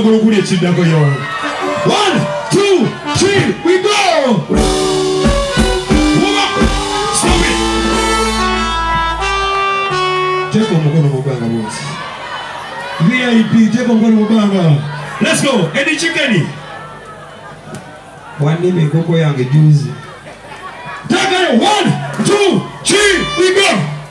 1, 2, 3, we go! Stop it! Take on Muganga boys. VIP, take on Muganga. Let's go! Eddie Chickeny. One name is Coco Yang Juicy. Take it! 1, 2, 3, we go!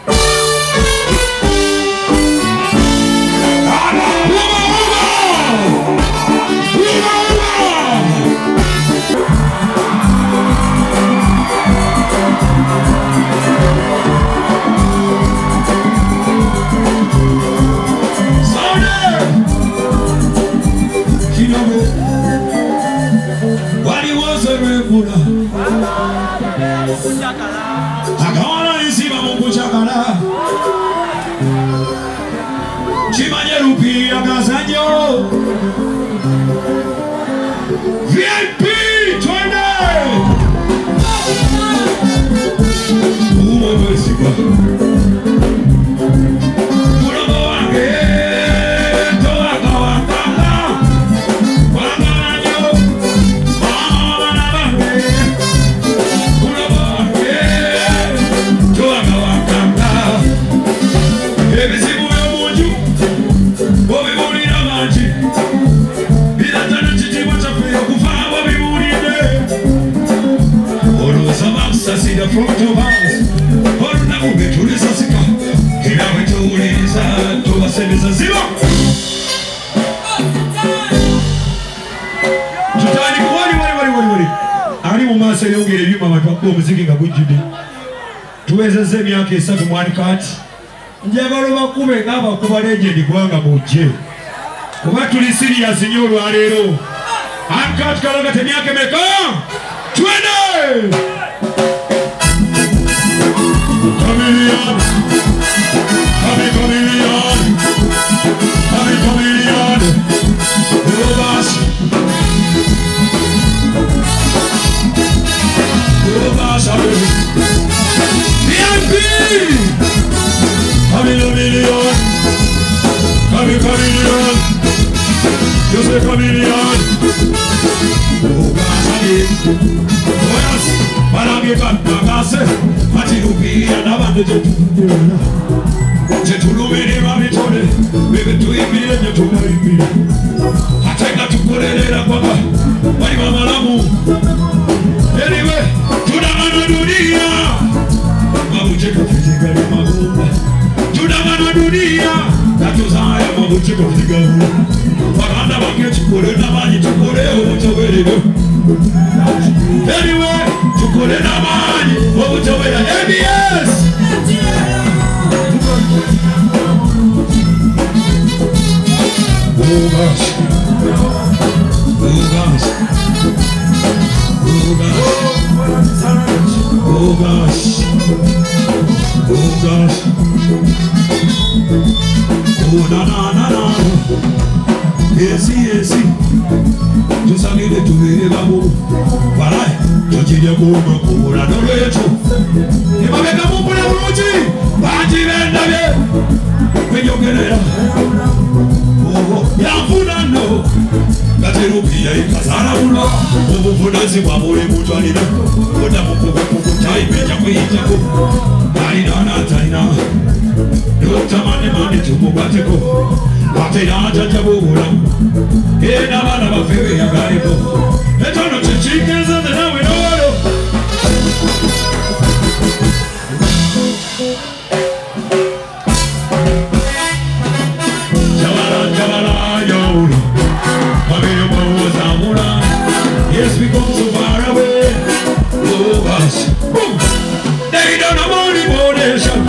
Akawala isiba mungu chakala Chimanye rupi akasanyo VIP twende Umo mwesiba Ulomo wange Toa kawakanga Wanganyo Mama nabange Ulomo wange Toa kawakanga Ebisibu yomunju Bobi buli na manji Bila tana chitiwa chafe Kufa bobi buli de Olo sabamsa sida front of us Olo na kubetulisa sika Kila wetulisa Toba sebeza zima Tutani kuwari Ali mumasa yongere byuma batwako omuziki nga gujjude tuwezezza emyaka 3 mwani kati njagala bakube ng'abakuba legend gwanga mujje kuba tuli serious nnyo olwaleero ankati kalaga temyaka emeka twende Chameleon Chameleon, you say Chameleon. Oh gosh, yes, but I'm getting back. Matirupi and Abandon. Jetulumini, Mamitone, maybe 2 million to marry me. I take that to put it in a papa. Why, Mama Lamu? Anyway, to the Manadunia. Mamu Jacob, to the Manadunia. That was I am a chick of the girl. But I'm never get to put it in a money to put it over to where you do. Anyway, to put it in a money over to where MBS. Oh gosh. Oh gosh. Oh gosh. Oh gosh. Oh na na na na, esi esi, tusangile tuwela mu, walai, tuchije kuma kula dolo yetu, nimabeka mungu na uruji, baji venda vye, kwenyogelea, oh yafuna no, gatirupia ikazara ulo, umufunazi wa mure mutwalina, oda mukuku chaipeja kuhitako, taina taina. Tamani mani tumubateko Watena jajabula Ena bana bafewe ya garibo Etono chichikeza tena winoro Jabala yaula Mabino mawa zamula Yes, we come so far away Oh gosh Boom They don't have money motivation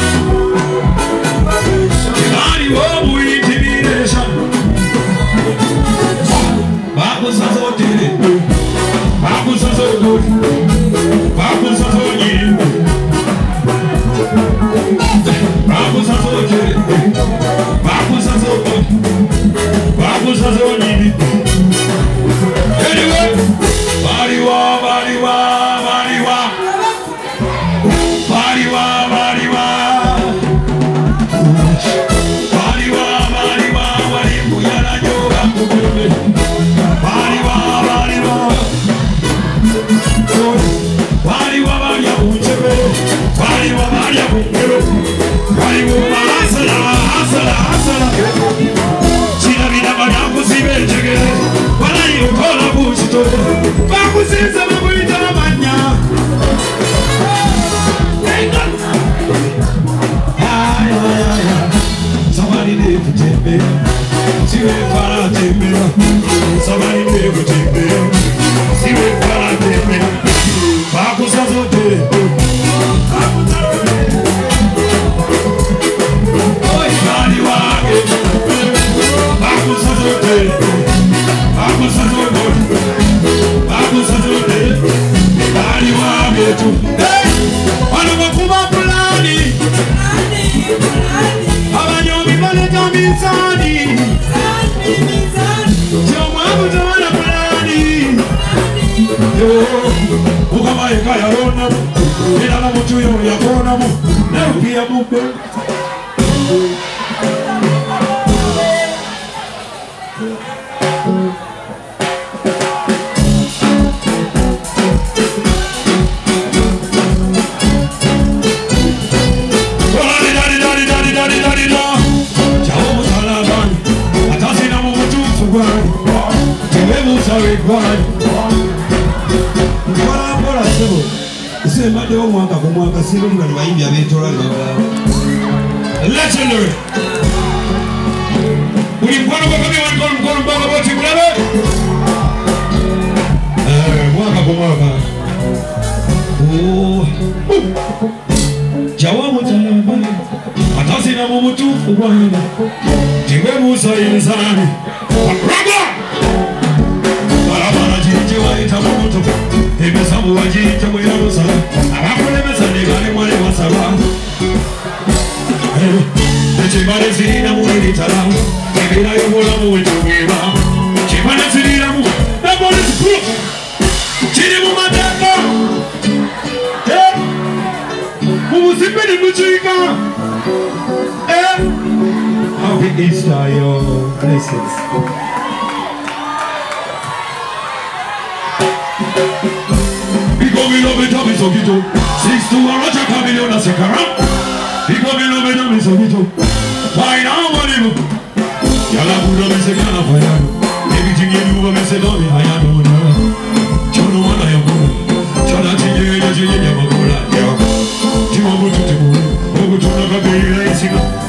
Bari wa, wali mu yala nyoba kubebe. Somebody live to take me. See where far take me. Somebody live to take me. See where far take me. Bakuba zote. Oi bali wake. Bakuba zote. Bakuba zote. Bakuba zote. Bali wake tu. Hey, wana Bakuba fulani. Abanyomi baleta mizani. Chomwabu tawana fulani. Ukama yeka ya rona mu. Ilala mutu yo ya kona mu. Nerupia mube. Legendary. Happy Easter, your blessings. Because we love it, I'm so good. 6 to 1, Roger Chameleon, that's a car. Because we love it, I'm so good. Why now, what do you do? Yala Buddha, I'm so kind of fire. Everything you do, I'm so good. I don't know. Chono, what I am doing. Chana, Chile, Chile, Bakuba. Chimabu, Chimabu, Chimabu, Chimabu,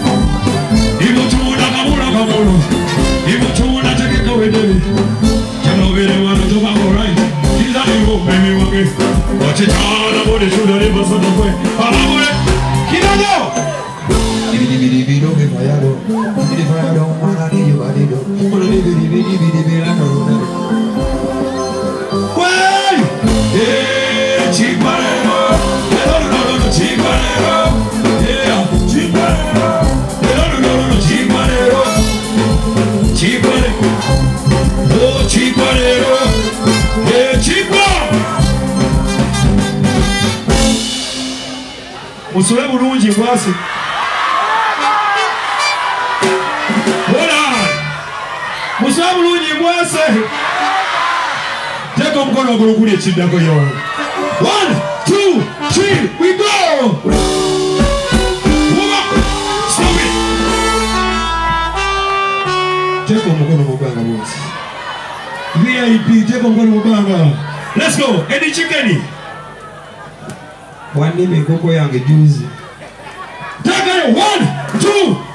Musule bulungi mwasi. Hola. Musule bulungi mwasi. Teka mkono wako kule chindako yo. 1, 2, 3, we go. Stop it. Teka mkono mubanga mwasi. VIP, teka mkono mubanga. Let's go. Eddie Chickeni. One name koko yange juzi. Take it. 1, 2.